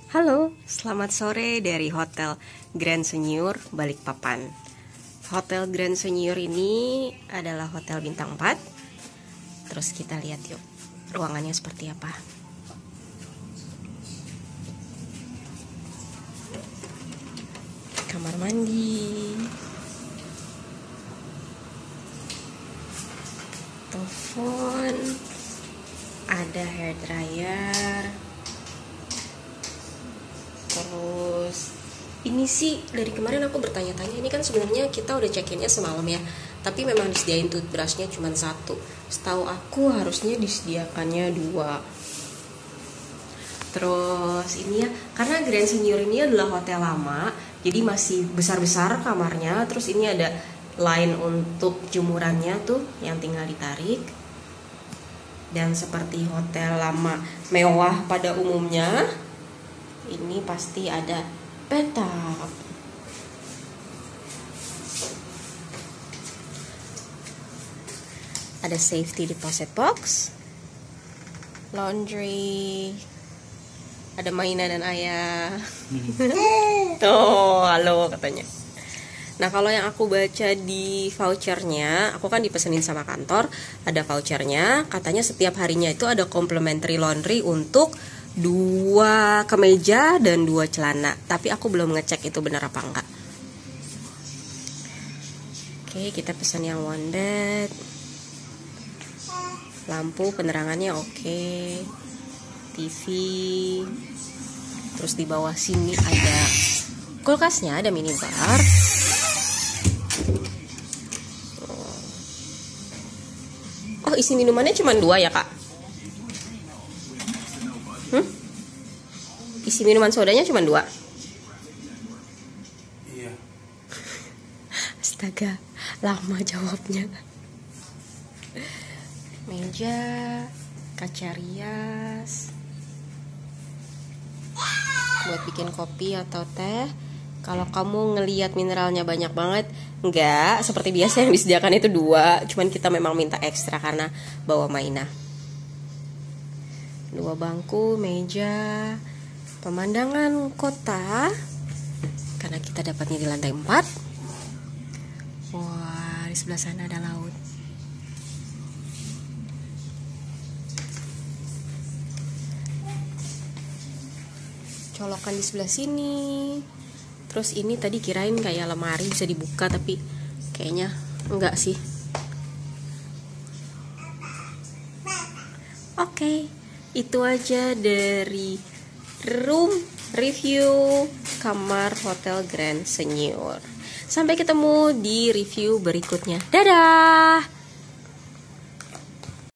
Halo, selamat sore dari Hotel Grand Senior Balikpapan. Hotel Grand Senior ini adalah hotel bintang 4. Terus kita lihat yuk, ruangannya seperti apa. Kamar mandi, telepon, ada hair dryer. Terus ini sih dari kemarin aku bertanya-tanya, ini kan sebenarnya kita udah check-innya semalam ya, tapi memang disediain toothbrushnya cuma 1. Setahu aku harusnya disediakannya 2. Terus ini ya, karena Grand Senior ini adalah hotel lama, jadi masih besar-besar kamarnya. Terus ini ada line untuk jemurannya tuh yang tinggal ditarik. Dan seperti hotel lama mewah pada umumnya, ini pasti ada bathtub. Ada safety deposit box, laundry, ada mainan dan ayah. Tuh, halo katanya. Nah, kalau yang aku baca di vouchernya, aku kan dipesenin sama kantor, ada vouchernya, katanya setiap harinya itu ada complimentary laundry untuk 2 kemeja dan 2 celana. Tapi aku belum ngecek itu benar apa enggak. Oke, kita pesan yang one bed. Lampu penerangannya oke. TV. Terus di bawah sini ada kulkasnya, ada minibar. Oh, isi minumannya cuma 2 ya, Kak? Isi minuman sodanya cuma 2. Iya. Astaga, lama jawabnya. Meja, kaca rias buat bikin kopi atau teh. Kalau kamu ngelihat mineralnya banyak banget, enggak, seperti biasa yang disediakan itu 2, cuman kita memang minta ekstra karena bawa mainah. 2 bangku, meja, pemandangan kota karena kita dapatnya di lantai 4. Wah, di sebelah sana ada laut. Colokan di sebelah sini. Terus ini tadi kirain kayak lemari bisa dibuka, tapi kayaknya enggak sih. Oke, itu aja dari room review kamar Hotel Grand Senior. Sampai ketemu di review berikutnya. Dadah!